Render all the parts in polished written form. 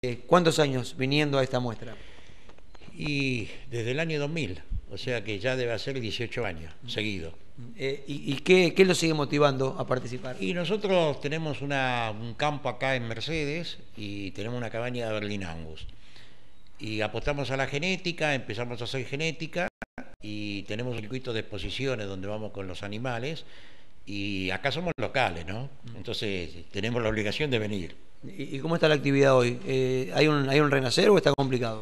¿Cuántos años viniendo a esta muestra? Y desde el año 2000, o sea que ya debe ser 18 años seguido. ¿Y qué lo sigue motivando a participar? Y nosotros tenemos un campo acá en Mercedes y tenemos una cabaña de Berlín Angus. Y apostamos a la genética, empezamos a hacer genética y tenemos un circuito de exposiciones donde vamos con los animales y acá somos locales, ¿no? Entonces tenemos la obligación de venir. ¿Y cómo está la actividad hoy? ¿Hay un renacer o está complicado?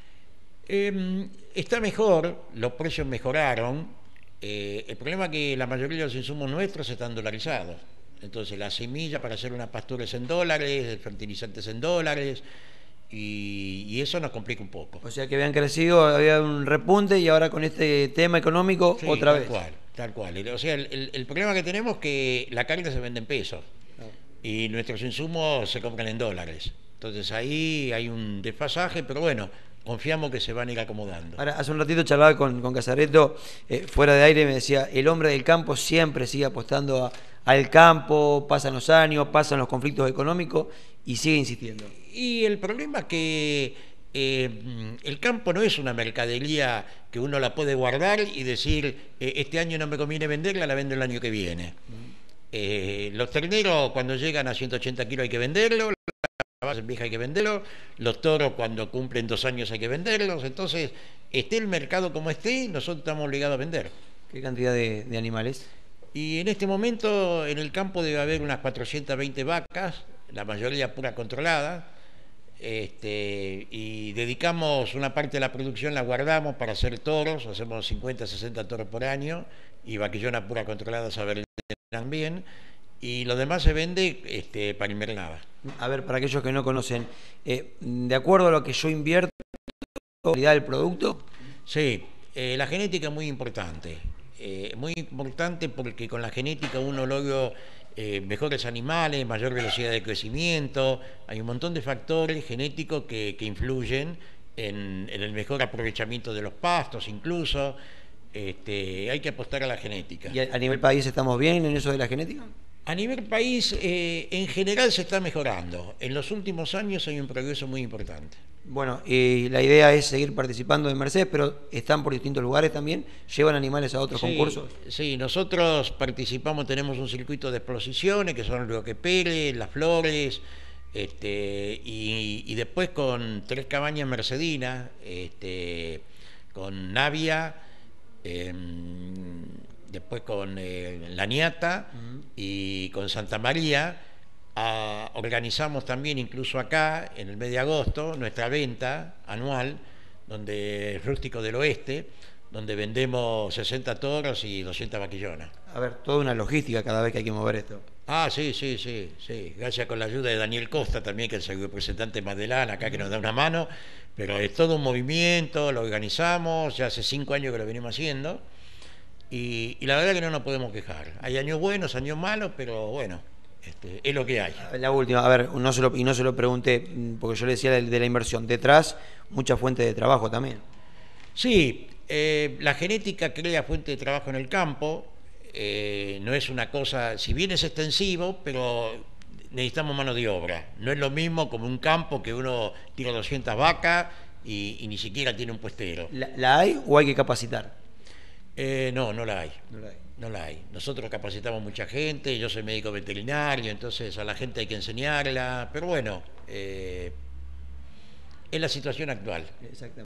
Está mejor, los precios mejoraron. El problema es que la mayoría de los insumos nuestros están dolarizados. Entonces la semilla para hacer una pastura es en dólares, el fertilizante es en dólares y eso nos complica un poco. O sea que habían crecido, había un repunte y ahora con este tema económico Sí, otra vez. Tal cual. O sea, el problema que tenemos es que la carne se vende en pesos y nuestros insumos se compran en dólares. Entonces ahí hay un desfasaje, pero bueno, confiamos que se van a ir acomodando. Ahora, hace un ratito charlaba con Casareto, fuera de aire, me decía, el hombre del campo siempre sigue apostando al campo, pasan los años, pasan los conflictos económicos y sigue insistiendo. Y el problema es que el campo no es una mercadería que uno la puede guardar y decir, este año no me conviene venderla, la vendo el año que viene. Los terneros cuando llegan a 180 kilos hay que venderlo, la base vieja hay que venderlo, los toros cuando cumplen 2 años hay que venderlos, entonces esté el mercado como esté, nosotros estamos obligados a vender. ¿Qué cantidad de animales? Y en este momento en el campo debe haber unas 420 vacas, la mayoría pura controlada, y dedicamos una parte de la producción, la guardamos para hacer toros, hacemos 50, 60 toros por año, y vaquillona pura controlada se venden bien, y lo demás se vende para invernada. A ver, para aquellos que no conocen, de acuerdo a lo que yo invierto, ¿la calidad del producto? Sí, la genética es muy importante. Muy importante porque con la genética uno logra mejores animales, mayor velocidad de crecimiento, hay un montón de factores genéticos que influyen en el mejor aprovechamiento de los pastos incluso. Hay que apostar a la genética. ¿Y a nivel país estamos bien en eso de la genética? A nivel país, en general se está mejorando. En los últimos años hay un progreso muy importante. Bueno, y la idea es seguir participando en Mercedes, pero están por distintos lugares también, llevan animales a otros concursos. Sí, nosotros participamos, tenemos un circuito de exposiciones que son los Pérez, Las Flores, y después con 3 cabañas mercedinas, con Navia, después con La Niata y con Santa María. Organizamos también incluso acá en el mes de agosto nuestra venta anual donde Rústico del Oeste, donde vendemos 60 toros y 200 vaquillonas. A ver, toda una logística cada vez que hay que mover esto. Sí. Gracias con la ayuda de Daniel Costa también, que es el representante Madelán acá que nos da una mano, pero es todo un movimiento, lo organizamos, ya hace 5 años que lo venimos haciendo y la verdad que no nos podemos quejar. Hay años buenos, años malos, pero bueno. Es lo que hay. La última, a ver, no se lo pregunté, porque yo le decía de la inversión. Detrás, mucha fuente de trabajo también. Sí, la genética crea fuente de trabajo en el campo. No es una cosa, si bien es extensivo, pero necesitamos mano de obra. No es lo mismo como un campo que uno tira 200 vacas y ni siquiera tiene un puestero. ¿La hay o hay que capacitar? No la hay. No la hay. Nosotros capacitamos mucha gente, yo soy médico veterinario, entonces a la gente hay que enseñarla, pero bueno, es la situación actual. Exactamente.